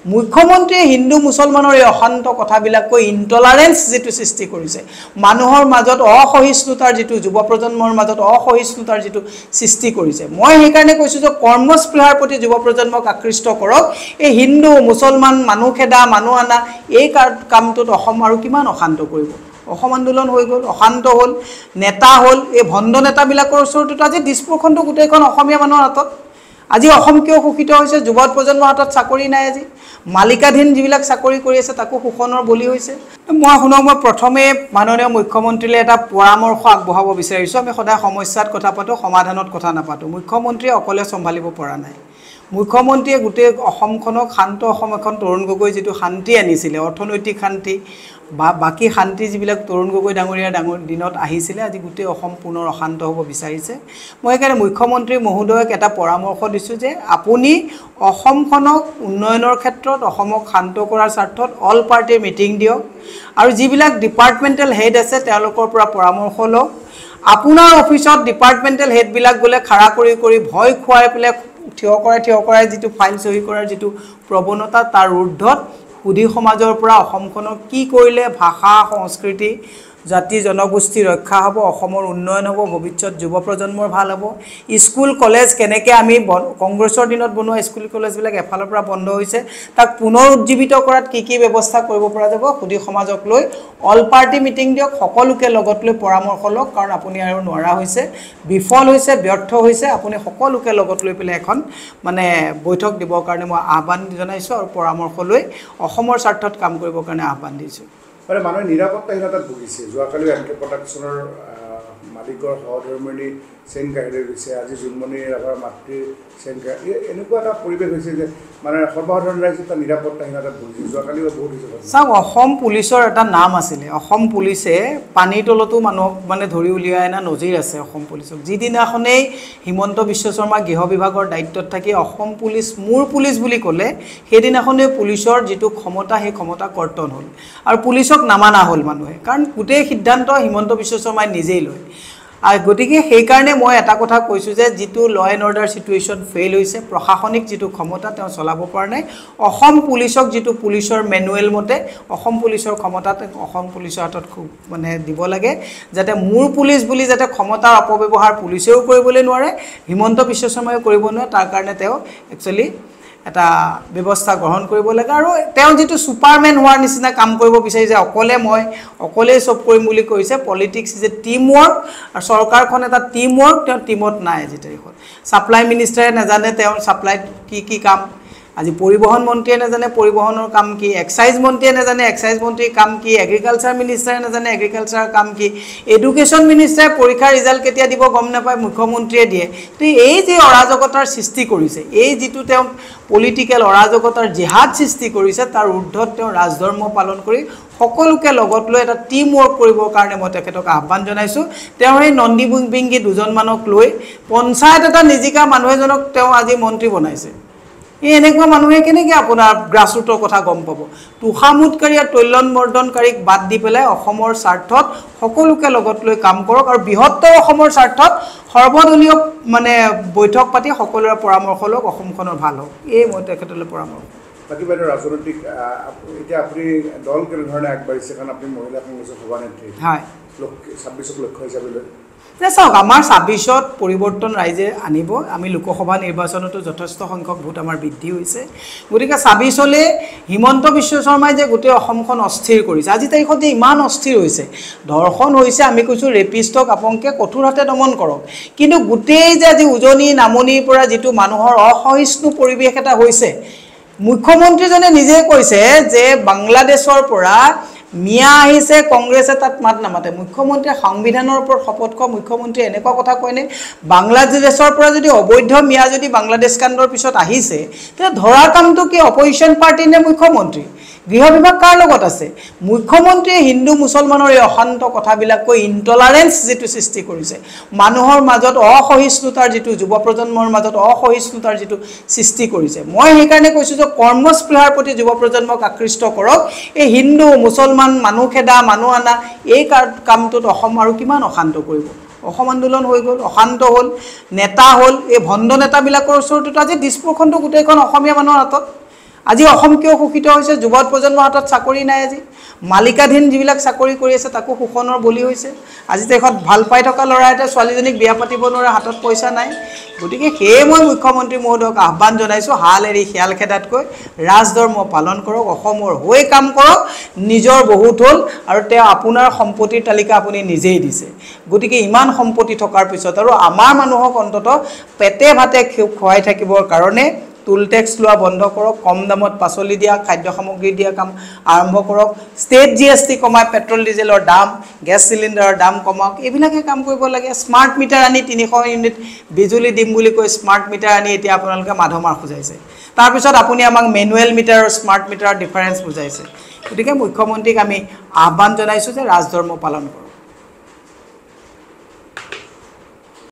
মুখ্যমন্ত্ৰীয়ে হিন্দু মুছলমানৰ এই অশান্ত কথাবিলাক কৈ ইনটলাৰেন্স যেটো সৃষ্টি কৰিছে মানুহৰ মাজত অসহিষ্ণুতাৰ যেটো যুৱ প্ৰজন্মৰ মাজত অসহিষ্ণুতাৰ যেটো সৃষ্টি কৰিছে মই সেই কাৰণে কৈছো যে কৰ্মস্পৃহাৰ প্ৰতি যুৱ প্ৰজন্মক আকৃষ্ট কৰক এই হিন্দু মুছলমান মানুহ খেদা মানুহ আনা এই কামটোত অসম আৰু কিমান অশান্ত কৰিব অসম আন্দোলন হৈ গ'ল অশান্ত হ'ল নেতা হ'ল এই ভণ্ড নেতাবিলাকৰ ওচৰতো আজি ডিস্পোখনটো গোটেইখন অসমীয়া মানুহৰ হাতত আজি অসম কিয় শোষিত হৈছে যুৱ প্ৰজন্মৰ হাতত চাকৰি নাই আজি মালিকাধীন যিবিলাক চাকৰি কৰি আছে তাকো শোষণৰ বলি হৈছে মই শুনক মই প্ৰথমে মাননীয় মুখ্যমন্ত্ৰীলে এটা পৰামৰ্শ আগবঢ়াব বিচাৰিছো আমি সদায় সমস্যাত কথা পাতো সমাধানত কথা নাপাতো মুখ্যমন্ত্ৰীয়ে অকলে সম্ভালিব পৰা নাই মুখ্যমন্ত্ৰীয়ে গোটেই অসমখনক শান্ত অসম এখন তৰুণ গগৈ যেটো শান্তি আনিছিলে অৰ্থনৈতিক শান্তি বা বাকি শান্তি যিবিলাক তৰুণ গগৈ ডাঙৰীয়া দিনত আহিছিলে আজি গোটেই অসম পুনৰ অশান্ত হ'ব বিচাৰিছে মই একাৰে মুখ্যমন্ত্ৰী মহোদয়ক এটা পৰামৰ্শ দিছো যে আপুনি অসমখনক উন্নয়নৰ ক্ষেত্ৰত অসমক শান্ত কৰাৰ স্বাৰ্থত অল পাৰ্টিৰ মিটিং দিয়ক আৰু যিবিলাক ডিপাৰ্টমেন্টাল হেড আছে তেওঁলোকৰ পৰা পৰামৰ্শ লওক আপোনাৰ অফিচত ডিপাৰ্টমেন্টাল হেড বিলাক গলে খাৰা কৰি ভয় খুৱাই পেলে থিয় কৰাই যেটো ফাইল সহি কৰাৰ যেটো প্ৰবণতা তাৰ ঊৰ্ধ্বত সুধী সমাজৰ পৰা অসমখনক কি কৰিলে ভাষা সংস্কৃতি জাতি জনগোষ্ঠী ৰক্ষা হ'ব অসমৰ উন্নয়ন হ'ব ভৱিষ্যত যুৱ প্ৰজন্মৰ ভাল হ'ব স্কুল কলেজ কেনেকৈ আমি কংগ্ৰেছৰ দিনত বনোৱা স্কুল কলেজবিলাক এফালৰ পৰা বন্ধ হৈছে তাক পুনৰ উজ্জীৱিত কৰাত কি ব্যৱস্থা কৰিব পৰা যাব সুধী সমাজক লৈ অল পাৰ্টি মিটিং দিয়ক সকলোকে লগত লৈ পৰামৰ্শ লওক কাৰণ আপুনি আৰু নোৱাৰা হৈছে বিফল হৈছে ব্যৰ্থ হৈছে আপুনি সকলোকে লগত লৈ পেলাই এখন মানে বৈঠক দিবৰ কাৰণে মই আহ্বান জনাইছো আৰু পৰামৰ্শ লৈ অসমৰ স্বাৰ্থত কাম কৰিবৰ কাৰণে আহ্বান দিছো মানে মানুহে নিৰাপত্তাহীনতাত ভুগিছে যোৱাকালি এনকে প্ৰডাকশ্যনৰ মালিকৰ সহধৰ্মিনী চেংকাহিলৈ গৈছে আজি জুনমণি ৰাভাৰ মাতৃ চেংকা এনেকুৱা এটা পৰিৱেশ হৈছে যে মানে সৰ্বসাধাৰণ ৰাইজে এটা নিৰাপত্তাহীনতাত ভুগিছে যোৱাকালিও বহুত হৈছে চাওক অসম পুলিচৰ এটা নাম আছিলে অসম পুলিচে পানীৰ তলতো মানুহক মানে ধৰি উলিয়াই না নজিৰ আছে অসম পুলিচক যিদিনাখনেই হিমন্ত বিশ্ব শৰ্মা গৃহ বিভাগৰ দায়িত্বত থাকি অসম পুলিচ মোৰ পুলিচ বুলি ক'লে সেইদিনাখনেই পুলিচৰ যেটো ক্ষমতা সেই ক্ষমতা কৰ্তন হ'ল আৰু পুলিচক নামানা হ'ল মানুহে কাৰণ গোটেই সিদ্ধান্ত হিমন্ত বিশ্ব শৰ্মাই নিজেই লয় আর গতিকে সেই কাৰণে মই এটা কথা কৈছো যে যেটো ল এন্ড অৰ্ডাৰ সিচুৱেচন ফেইল হৈছে প্ৰশাসনিক যেটো ক্ষমতা তেওঁ চলাব পৰা নাই অসম পুলিচক যেটো পুলিচৰ মেনুৱেল মতে অসম পুলিচৰ ক্ষমতা অসম পুলিচৰ হাতত খুব মানে দিব লাগে যাতে মোৰ পুলিচ বুলি যাতে ক্ষমতাৰ অপব্যৱহাৰ পুলিচেও কৰিবলৈ নোৱাৰে হিমন্ত বিশ্ব শৰ্মাই কৰিব নোৱাৰে তাৰ কাৰণে তেওঁ একচুয়ালি এটা ব্যৱস্থা গ্ৰহণ কৰিব লাগে আৰু তেওঁ যেটো সুপাৰম্যান হোৱাৰ নিচিনা কাম কৰিব বিচাৰি যে অকলে সব কৰিম বুলি কৈছে politics is a team work আৰু চৰকাৰখন এটা টিম ৱৰ্ক তেওঁ টিমত নাই আজি তাৰিখত সাপ্লাই মিনিষ্টাৰে নাজানে তেওঁ সাপ্লাই কি কাম আজি পৰিবহন মন্ত্ৰীয়ে নাজানে পৰিবহনৰ কাম কি এক্সাইজ মন্ত্ৰীয়ে নাজানে এক্সাইজ মন্ত্ৰীৰ কাম কি এগ্ৰিকালচাৰ মিনিষ্টাৰে নাজানে এগ্ৰিকালচাৰৰ কাম কি এডুকেশ্যন মিনিষ্টাৰে পৰীক্ষাৰ ৰিজাল্ট কেতিয়া দিব গম নাপায় মুখ্যমন্ত্ৰীয়ে দিয়ে তো এই যে অৰাজকতাৰ সৃষ্টি কৰিছে এই যেটো তেওঁ পলিটিক্যাল অৰাজকতাৰ জিহাদ সৃষ্টি কৰিছে তাৰ ঊৰ্ধ্বত তেওঁ ৰাজধৰ্ম পালন কৰি সকলোকে লগত লৈ এটা টিম ৱৰ্ক কৰিবৰ কাৰণে মই তেখেতক আহ্বান জনাইছো তেওঁ এই নন্দী বিংগী দুজন মানক লৈ পঞ্চায়ত এটা নিজিকা মানুহ এজনক তেওঁ আজি মন্ত্ৰী বনাইছে এনেকুৱা মানুহে কেনেকৈ আপোনাৰ গ্ৰাসৰুটৰ কথা গম পাব তুখামুটকাৰী আৰু তৈলন মৰ্দনকাৰীক বাদ দি পেলাই অসমৰ স্বাৰ্থত সকলোকে লগত লৈ কাম কৰক আৰু বৃহত্তৰ অসমৰ স্বাৰ্থত সৰ্বদলীয় মানে বৈঠক পাতি সকলোৰে পৰামৰ্শ লওক অসমখনৰ ভাল হ'ব এই মই তেখেতলৈ পৰামৰ্শ বাকি বাইদেউ ৰাজনৈতিক এতিয়া আপুনি দল কেনেধৰণে আগবাঢ়িছে কাৰণ আপুনি মহিলা কংগ্ৰেছৰ সভানেত্ৰী হয় 26ক লক্ষ্য হিচাপে লৈ চাওক আমাৰ 26ত পৰিৱৰ্তন ৰাইজে আনিব আমি লোকসভা নিৰ্বাচনতো যথেষ্ট সংখ্যক ভোট আমাৰ বৃদ্ধি হৈছে গতিকে 26লৈ হিমন্ত বিশ্ব শৰ্মাই যে গোটেই অসমখন অস্থিৰ কৰিছে আজি তাৰিখত ইমান অস্থিৰ হৈছে ধৰ্ষণ হৈছে আমি কৈছো ৰেপিষ্টক আপোনকে কঠোৰতে দমন কৰক কিন্তু গোটেই যে আজি উজনি নামনিৰ পৰা যেটো মানুহৰ অসহিষ্ণু পৰিৱেশ এটা হৈছে মুখ্যমন্ত্ৰীজনে নিজে কৈছে যে বাংলাদেশৰ পৰা মিয়া আহিছে কংগ্ৰেছে তাত মাত নামাতে মুখ্যমন্ত্ৰী সংবিধানৰ ওপৰত শপতখ মুখ্যমন্ত্ৰী এনেকুৱা কথা কয়নে বাংলাদেশৰ পৰা যদি অবৈধ মিয়া যদি বাংলাদেশ কাণ্ডৰ পিছত আহিছে তে ধৰা কামটো কি অপজিশন পাৰ্টি নে মুখ্যমন্ত্ৰী গৃহ বিভাগ কাৰ লগত আছে মুখ্যমন্ত্ৰীয়ে হিন্দু মুছলমানৰ এই অশান্ত কথাবিলাক কৈ ইনটলাৰেন্স যেটো সৃষ্টি কৰিছে মানুহৰ মাজত অসহিষ্ণুতাৰ যেটো যুৱ প্ৰজন্মৰ মাজত অসহিষ্ণুতাৰ যেটো সৃষ্টি কৰিছে মই সেই কাৰণে কৈছো যে কৰ্মস্পৃহাৰ প্ৰতি যুৱ প্ৰজন্মক আকৃষ্ট কৰক এই হিন্দু মুছলমান মানুহ খেদা মানুহ আনা এই কামটোত অসম আৰু কিমান অশান্ত কৰিব অসম আন্দোলন হৈ গ'ল অশান্ত হ'ল নেতা হ'ল এই ভণ্ড নেতাবিলাকৰ ওচৰতো আজি ডিস্পোখনটো গোটেইখন অসমীয়া মানুহৰ হাতত আজি অসম কিয় শোষিত হৈছে যুৱ প্ৰজন্মৰ হাতত চাকৰি নাই আজি মালিকাধীন যিবিলাক চাকৰি কৰি আছে তাকো শোষণৰ বলি হৈছে আজি দেশত ভাল পাই থকা ল'ৰা এটা ছোৱালীজনীক বিয়া পাতিব নোৱাৰে হাতত পইচা নাই গতিকে সেয়ে মই মুখ্যমন্ত্ৰী মহোদয়ক আহ্বান জনাইছোঁ হাল এৰি শিয়াল খেদাতকৈ ৰাজধৰ্ম পালন কৰক অসমৰ হৈ কাম কৰক নিজৰ বহুত হ'ল আৰু তেওঁ আপোনাৰ সম্পত্তিৰ তালিকা আপুনি নিজেই দিছে গতিকে ইমান সম্পত্তি থকাৰ পিছত আৰু আমাৰ মানুহক অন্ততঃ পেটে ভাতে খুৱাই থাকিবৰ কাৰণে টুল টেক্স লোৱা বন্ধ কৰক কম দামত পাচলি দিয়া খাদ্য সামগ্ৰী দিয়া কাম আৰম্ভ কৰক ষ্টেট জিএসটি কমাই পেট্ৰল ডিজেলৰ দাম গেছ চিলিণ্ডাৰৰ দাম কমাওক এইবিলাকে কাম কৰিব লাগে স্মাৰ্ট মিটাৰ আনি 300 ইউনিট বিজুলী দিম বুলি কৈ স্মাৰ্ট মিটাৰ আনি এতিয়া আপোনালোকে মাধমাৰ খুজাইছে তাৰপিছত আপুনি আমাক মেনুৱেল মিটাৰ আৰু স্মাৰ্ট মিটাৰৰ ডিফাৰেন্স বুজাইছে গতিকে মুখ্যমন্ত্ৰীক আমি আহ্বান জনাইছোঁ যে ৰাজধৰ্ম পালন কৰক